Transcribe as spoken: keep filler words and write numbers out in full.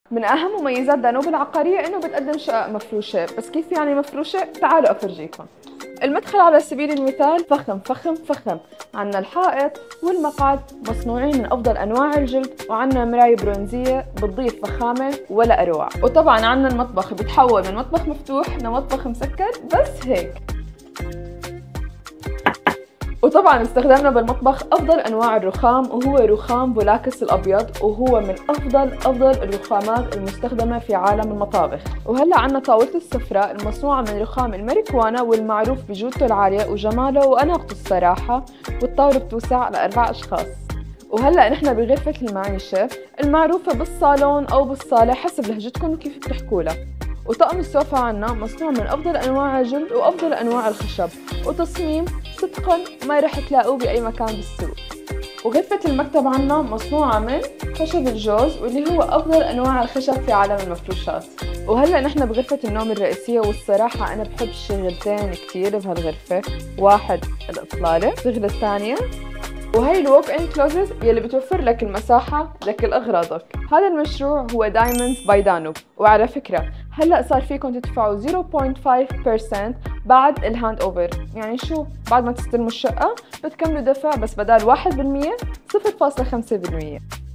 من أهم مميزات دانوب العقارية إنه بتقدم شقق مفروشة، بس كيف يعني مفروشة؟ تعالوا أفرجيكم. المدخل على سبيل المثال فخم فخم فخم، عنا الحائط والمقعد مصنوعين من أفضل أنواع الجلد، وعنا مراية برونزية بتضيف فخامة ولا أروع، وطبعا عنا المطبخ بيتحول من مطبخ مفتوح لمطبخ مسكر بس هيك. وطبعا استخدمنا بالمطبخ افضل انواع الرخام، وهو رخام بولاكس الابيض، وهو من افضل افضل الرخامات المستخدمه في عالم المطابخ. وهلا عنا طاوله السفره المصنوعه من رخام الماريكوانا، والمعروف بجودته العاليه وجماله واناقته الصراحه، والطاوله بتوسع لاربع اشخاص. وهلا نحن بغرفه المعيشه المعروفه بالصالون او بالصاله حسب لهجتكم وكيف بتحكوا لها. وطقم السوفا عنا مصنوع من أفضل أنواع الجلد وأفضل أنواع الخشب، وتصميم صدقاً ما رح تلاقوه بأي مكان بالسوق. وغرفة المكتب عنا مصنوعة من خشب الجوز، واللي هو أفضل أنواع الخشب في عالم المفروشات. وهلأ نحن بغرفة النوم الرئيسية، والصراحة أنا بحب شغلتين كتير بهالغرفة. واحد الإطلالة، الشغلة الثانية وهي الووك ان كلوزت يلي بتوفر لك المساحة لكل أغراضك. هذا المشروع هو دايموندز باي دانوب، وعلى فكرة هلأ صار فيكم تدفعوا صفر فاصلة خمسة بالمية بعد الهاند اوفر. يعني شو؟ بعد ما تستلموا الشقة بتكملوا دفع، بس بدال واحد بالمية صفر فاصلة خمسة بالمية.